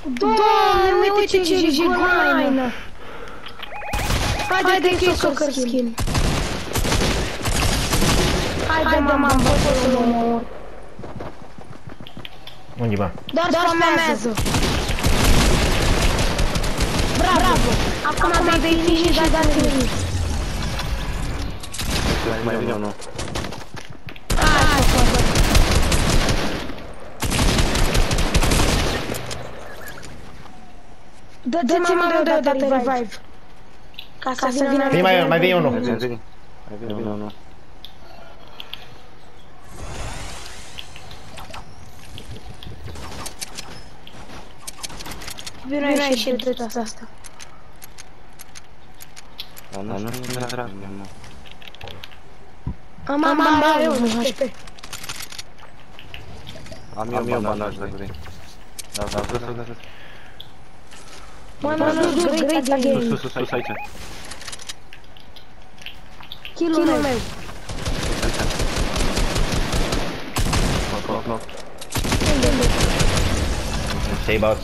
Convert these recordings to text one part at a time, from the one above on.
Doamne, uite ce jigoaină! Haide că e soccer skin. Haide, mama, am bătut să-l omor. Unde, bă? Dar spamează. Bravo! Acum vei fini și dați finish. Mai vine unul. Hai, fotă. Dă-ți-mi amândoi odată revive. Ca să vină... Vine mai vine unul. Mai vine unul. Vino aici și dă-ți asta. Dar nu mi-a drag, mă. Am eu un HP. Am eu bandaj dacă vrei. Da, sus. Mă, nu, great again. Sus, aici. Kill-ul meu. Knock. Stay bots.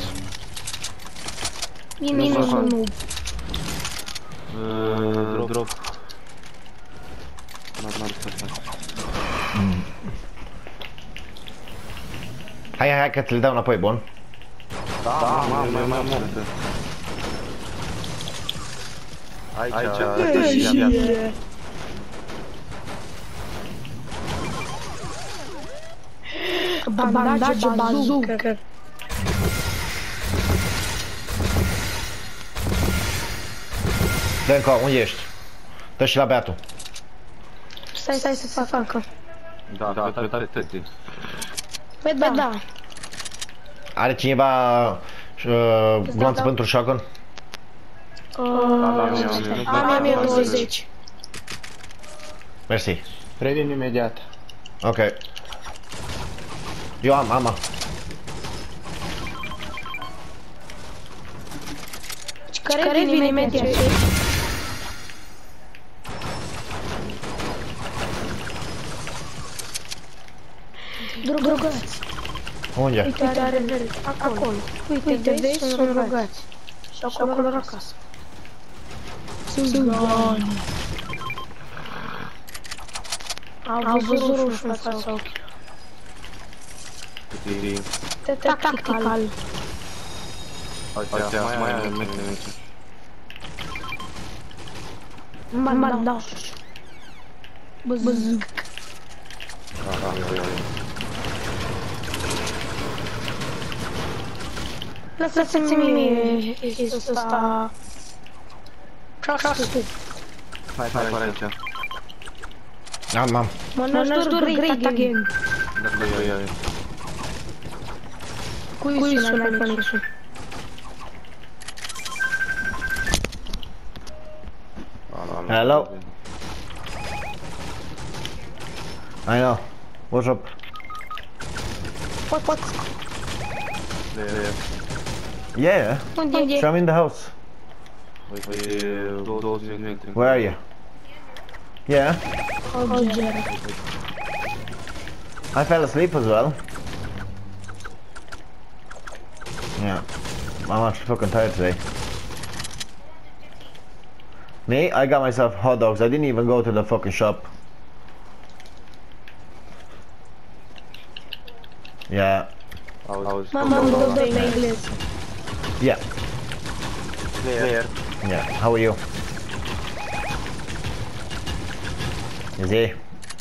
Vine un noob. Drop. Hai că ți-l dau înapoi, bun? Da, mai multe. Aici. Bandaje, bazooka. Dă încă, unde ești? Dă și la beatul. Stai să facă. Da, tăti. Păi da. Are cineva glanță pentru shotgun? Am eu 20. Mersi. Revin imediat. Ok. Eu am. Care vine imediat? Drugați. Unde? Uite, are verde. Acolo. Uite, vezi, sunt rugați. Și acolo la casă. Sunt gani. Au văzut roșu în fața ochilor. Tactical. Mai are aici. Bandaș. Băzâc. Lăsați-mi mie chestia asta. Trust-ul. Hai aici. Am. Mă, nu-ți dur great again. Dacă eu. Cui sunai conexul? Hello. I know. What's up? What? Yeah. Unde e? So I'm in the house. Where are you? Yeah. I fell asleep as well. Yeah. I'm actually fucking tired today. Me? I got myself hot dogs. I didn't even go to the fucking shop. Yeah. Mama, îmi dă de engleză. Yeah. Clear. Yeah. How are you? Zi.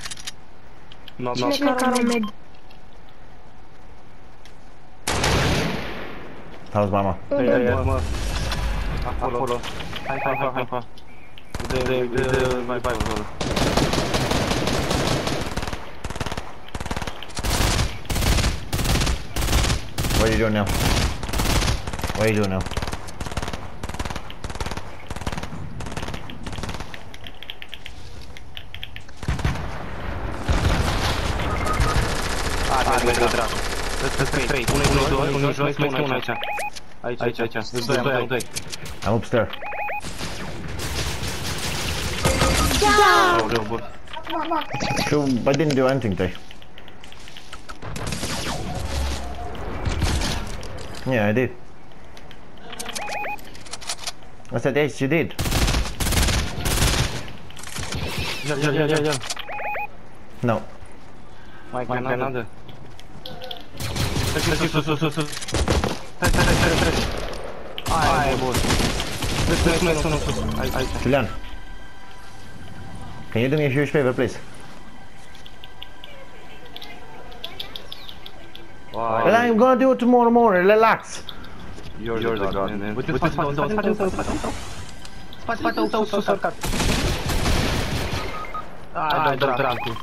Cine care med? How's mama? Acolo. Hai. De mai acolo. What are you doing now? What are you doing now? Merg de dracu. Sunt 3. Unul jos, mai unul aici. Aici. Sunt 2. I'm upstairs. So, I didn't do anything today. Yeah, I did. I said yes, you did. Yeah. No. Mike, another. Ai, boss. Mai sună sus. Aici. Julian, can you do me a huge favor, please? Wow. Well, I'm gonna do it tomorrow morning. Relax. You're the god, man. Uite, spate-o, sus, arcat. Ai, dă-l dracu.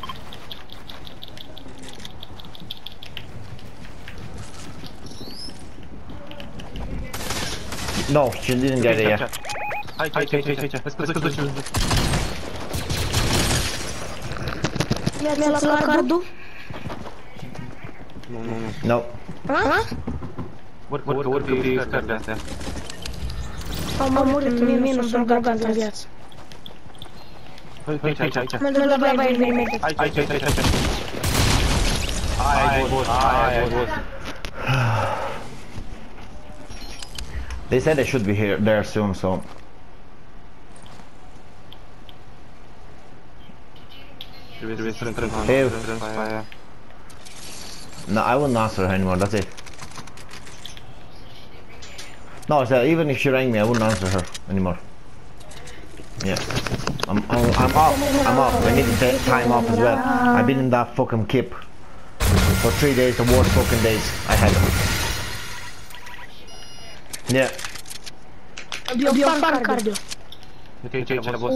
No, she didn't get it yet. Aici. Vezi că duce. Mi-a luat cardul? Nu. No. Urcă pe scările astea. Am murit în minus, sunt gata în viață. Aici. Mă duc la baie imediat. Aici. Ai, boss. They said they should be there soon, so. Trebuie să intrăm în aia. No, I wouldn't answer her anymore. That's it. No, I said even if she rang me, I wouldn't answer her anymore. Yeah, I'm off. I'm off. I need to take time off as well. I've been in that fucking kip for 3 days. The worst fucking days I had. Yeah. Eu fac cardio. Uite aici, boss.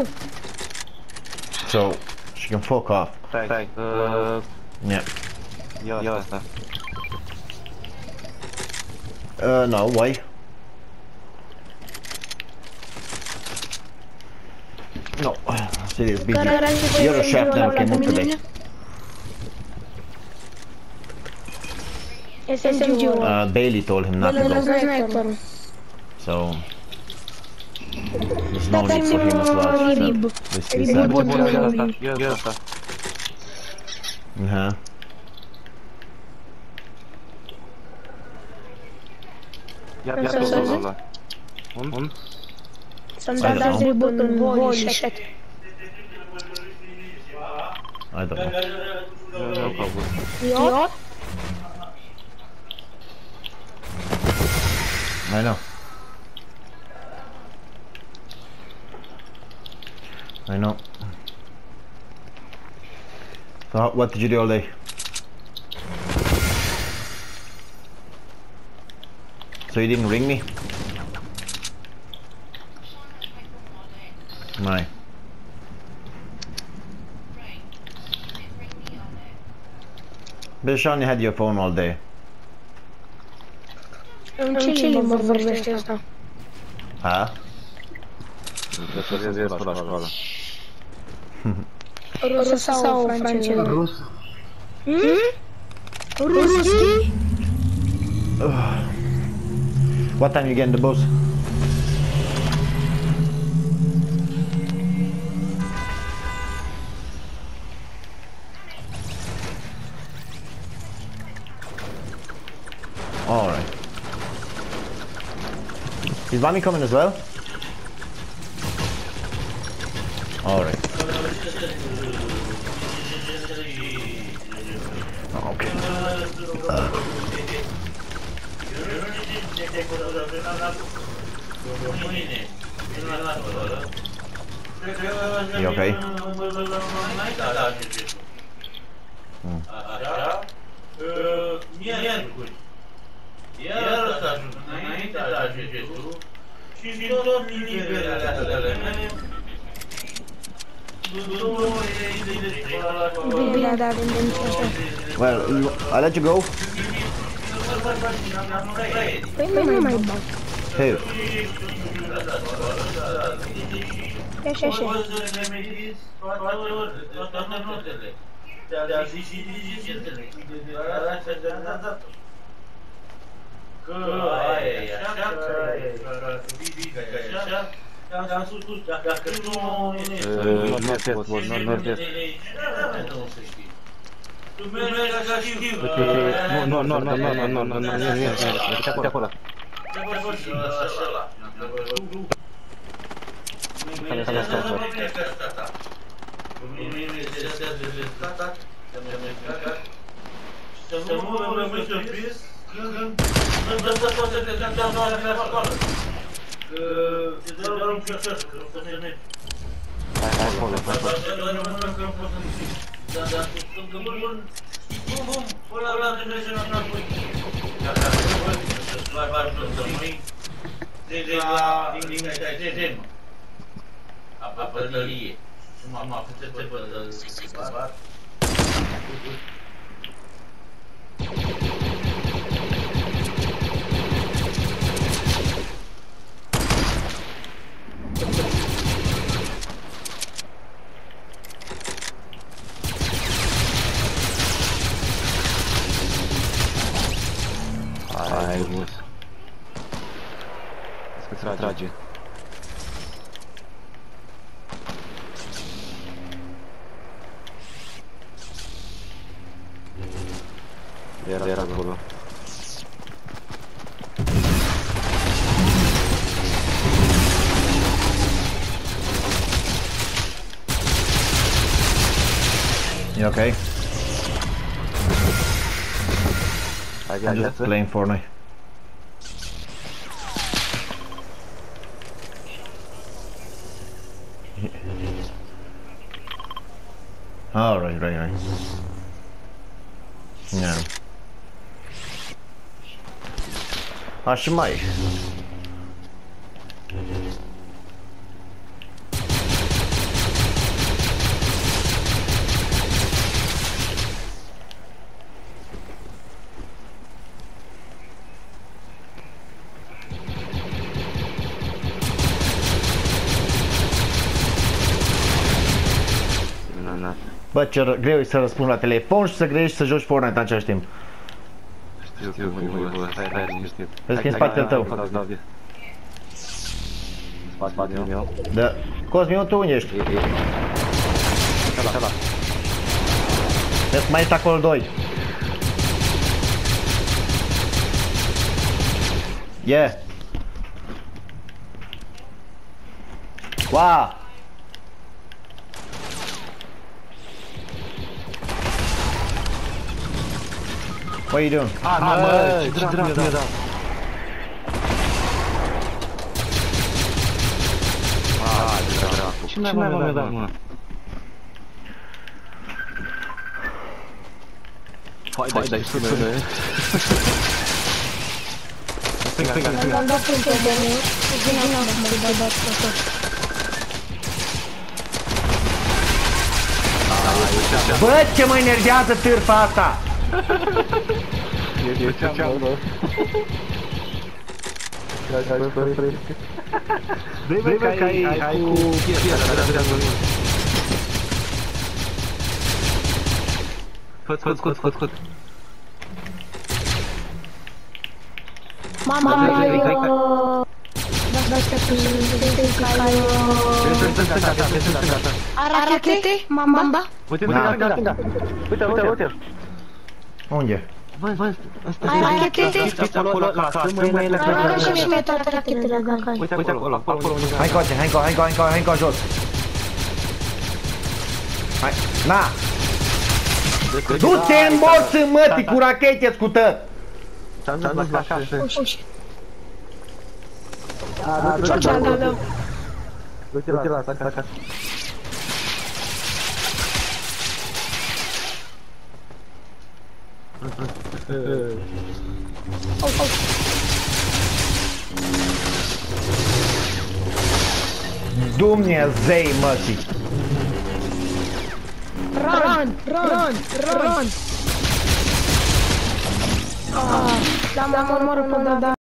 So she can fuck off. Stai. Yeah. Ia asta. No, why? No, serious busy. You're a chef that came up today. SMG-ul. Bailey told him not to go, so there's no need for him as well. This is Ia asta. Ia ăla. Un? Să-mi dați reboot în holy shit. I don't know. Eu? I know. So what did you do all day? So you didn't ring me? No. But Sean, you had your phone all day. În ce limbă vorbește asta? Ha? Trebuie să ies pe la școală. Rusă sau franceză? Rus. Ruski? What time you get in the bus? Alright. Is Mommy coming as well? Alright. Okay. You okay? Iar să ajung înainte de a ajunge tu și tot liberele mele. Bine, dar Well, I'll let you go. Păi nu mai bag. Who? Așa. Toate notele. Te-a zis și dirigentele. Că aia e așa, că aia e așa. Te-am spus, dacă tu nu... Nu test. Tu mergi așa știu. Nu, uite acolo. Ce faci așa? Să nu rămâi surprins când dă toate de doamna la școală. Că te dă doar un piesăr, că nu să ne... Hai, acolo. Dar când bum, până la Dumnezeu n-am pus. Dacă nu văd, să mai faci lăsămâini, din apătărie. Și m-am făcut să pătărie. Hai, bus. Să-ți trage. Era acolo. You okay? Hai, I'm just playing Fortnite. Oh, right. Yeah. Și mai. Bă, ce greu e să răspunzi la telefon și să grești să joci Fortnite în același timp. Știu, hai, liniștit. Vezi că e în spatele tău. În spatele meu. Da. Cosmiu, tu unde ești? Ăla. Vezi, mai ești acolo doi. Yeah. Wow. What are you doing? Mă, ce dracu mi-a dat. Ce dracu. Ce mi-a dat, mă? Hai, dai, sună. Stânga. Am dat punctul de mine și vine acum de dat tot. Bă, ce mă enervează târfa asta! E ce ceam, bă. Dă-i că ai cu piesa, Fă-ți. Mama, are rachete? Mamba? Uite, stânga. Uite. Unde? Vă, Ai rachete? acolo la casă, mâine la Arată și mie toate rachetele dacă ai. Uite acolo. Hai încoace, jos. Hai, na! Du-te în morță, mătii, cu rachete scută! Ți-am dus la casă. Uși. Du-te la casă. Dumnezei, mătii! Run! L-am omorât până da.